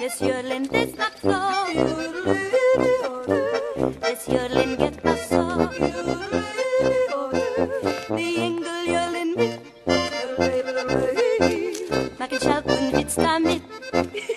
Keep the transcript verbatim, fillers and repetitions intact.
Es jodeln des Nacht so. Es jodeln get so. Die Engel jodeln mit. Mach ich halt und Witz damit.